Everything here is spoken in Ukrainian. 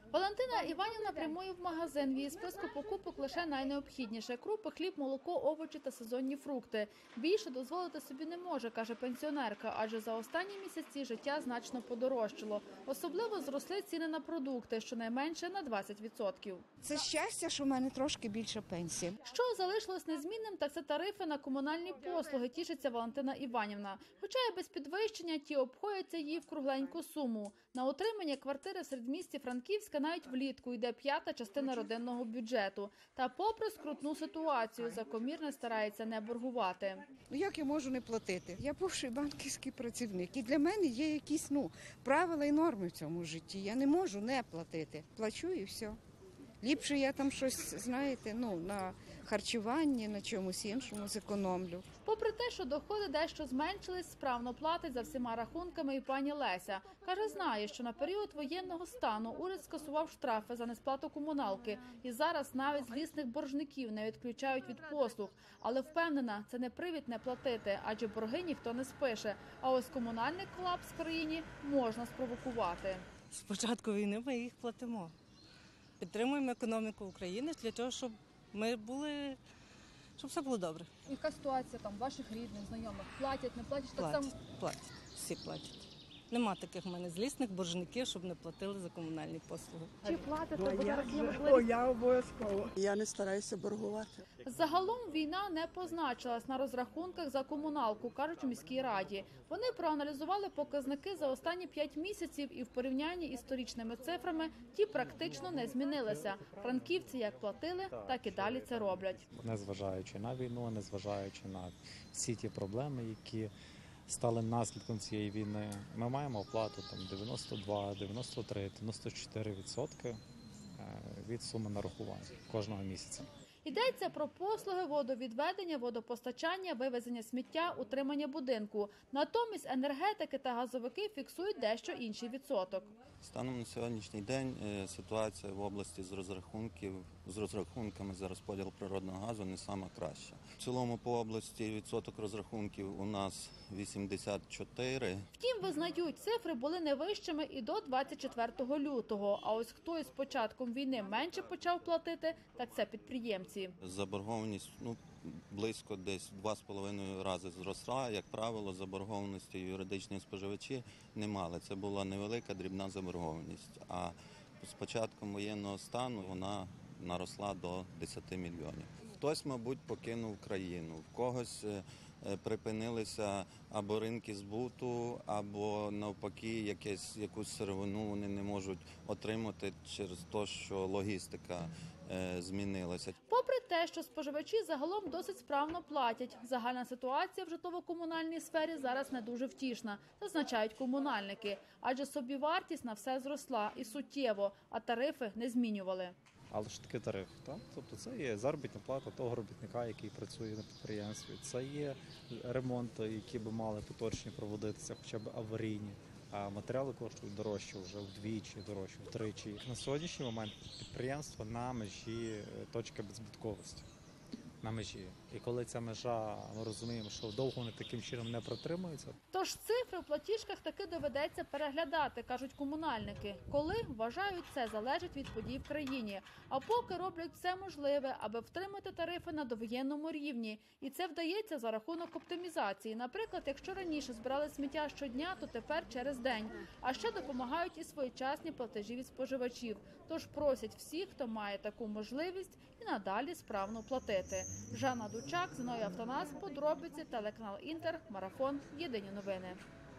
Валентина Іванівна прямує в магазин. В її списку покупок лише найнеобхідніше – крупи, хліб, молоко, овочі та сезонні фрукти. Більше дозволити собі не може, каже пенсіонерка, адже за останні місяці життя значно подорожчало. Особливо зросли ціни на продукти, щонайменше на 20%. Це щастя, що в мене трошки більша пенсія. Що залишилось незмінним, так це тарифи на комунальні послуги, тішиться Валентина Іванівна. Хоча і без підвищення ті обходяться їй в кругленьку суму. На утримання квартири в середмісті Франківська навіть влітку йде п'ята частина родинного бюджету. Та попри скрутну ситуацію, закомірне старається не боргувати. Як я можу не платити? Я бувший банківський працівник. І для мене є якісь правила і норми в цьому житті. Я не можу не платити. Плачу і все. Ліпше я там щось, знаєте, на харчуванні, на чомусь іншому зекономлю. Попри те, що доходи дещо зменшились, справно платить за всіма рахунками і пані Леся. Каже, знає, що на період воєнного стану уряд скасував штрафи за несплату комуналки. І зараз навіть злісних боржників не відключають від послуг. Але впевнена, це не привід не платити, адже борги ніхто не спише. А ось комунальний колапс в країні можна спровокувати. З початку війни ми їх платимо. Підтримуємо економіку України для того, щоб щоб все було добре. Яка ситуація там ваших рідних, знайомих? Платять, не платять? Платять, всі платять. Нема таких в мене злісних боржників, щоб не платили за комунальні послуги. Чи платите? Бо зараз є можливість. Я обов'язково. Я не стараюся боргувати. Загалом війна не позначилась на розрахунках за комуналку, кажуть у міській раді. Вони проаналізували показники за останні 5 місяців і в порівнянні із торічними цифрами ті практично не змінилися. Франківці як платили, так і далі це роблять. Незважаючи на війну, незважаючи на всі ті проблеми, які стали наслідком цієї війни, ми маємо оплату 92, 93, 94% від суми нарахувань кожного місяця. Йдеться про послуги водовідведення, водопостачання, вивезення сміття, утримання будинку. Натомість енергетики та газовики фіксують дещо інший відсоток. Станом на сьогоднішній день ситуація в області з розрахунками за розподіл природного газу не сама краща. В цілому по області відсоток розрахунків у нас 84. Втім, визнають, цифри були не вищими і до 24 лютого. А ось хто із початком війни менше почав платити, так це підприємці. Заборгованість близько десь 2,5 рази зросла. Як правило, заборгованості юридичні споживачі не мали. Це була невелика дрібна заборгованість. А з початком воєнного стану вона наросла до 10 мільйонів. Хтось, мабуть, покинув країну, в когось припинилися або ринки збуту, або навпаки якусь сировину вони не можуть отримати через те, що логістика змінилася. Попри те, що споживачі загалом досить справно платять, загальна ситуація в житлово-комунальній сфері зараз не дуже втішна, зазначають комунальники. Адже собівартість на все зросла і суттєво, а тарифи не змінювали. Але ж таки тариф, так? Тобто це є заробітна плата того робітника, який працює на підприємстві, це є ремонти, які би мали поточні проводитися, хоча б аварійні, а матеріали коштують дорожче вже вдвічі, дорожче, втричі. На сьогоднішній момент підприємство на межі точки беззбитковості. На межі. І коли ця межа, ми розуміємо, що довго вони таким чином не протримуються. Тож цифри в платіжках таки доведеться переглядати, кажуть комунальники. Коли, вважають, це залежить від подій в країні. А поки роблять все можливе, аби втримати тарифи на довоєнному рівні. І це вдається за рахунок оптимізації. Наприклад, якщо раніше збирали сміття щодня, то тепер через день. А ще допомагають і своєчасні платежі від споживачів. Тож просять всіх, хто має таку можливість, і надалі справно платити. Жанна Дучак, Зіновій Автонас, подробиці, телеканал Інтер, Марафон, Єдині новини.